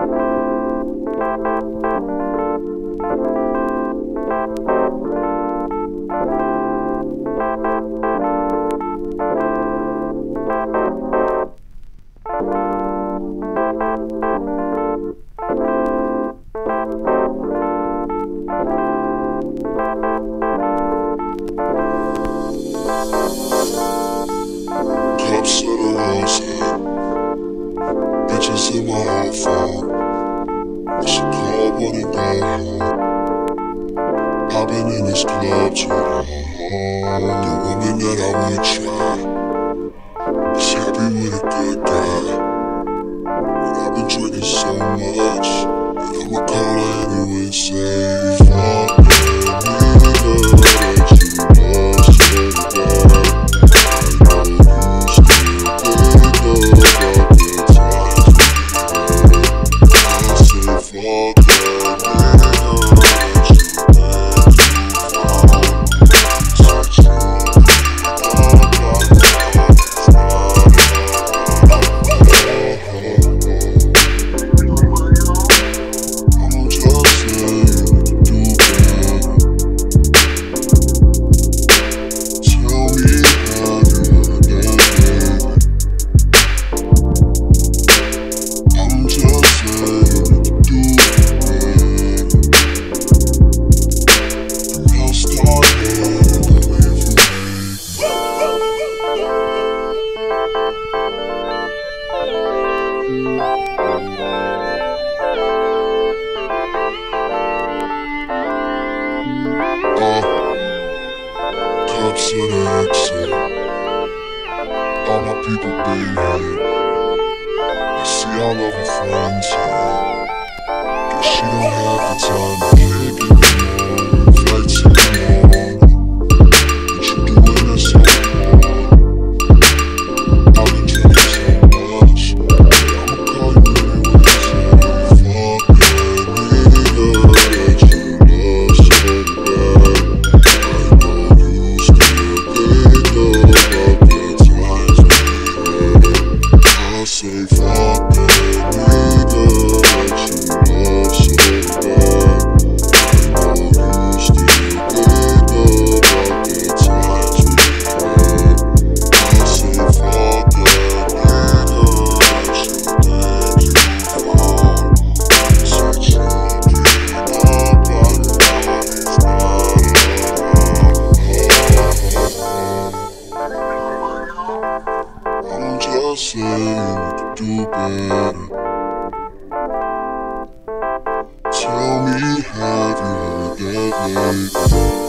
Cups of the rose, bitches in my whole phone. I should call one and go home. I've been in this club too long. The woman that I would try is happy with a good guy. But I've been drinking so much that I'ma call her anyway and say, fuck it, cups of the exit. All my people been here. I see all of her friends here. Guess she don't have the time to kick it anymore. Flights in the morning, but you doing it so wrong. I've been drinking so much, I'ma call you anyway and say, fuck that nigga that you love so bad. Say fuck that nigga that you love so bad. I know you still think about the times we had. I say fuck that nigga that you let you fall. Said you clean up like it's not around. I'm just saying do better. Tell me, have you heard that lately?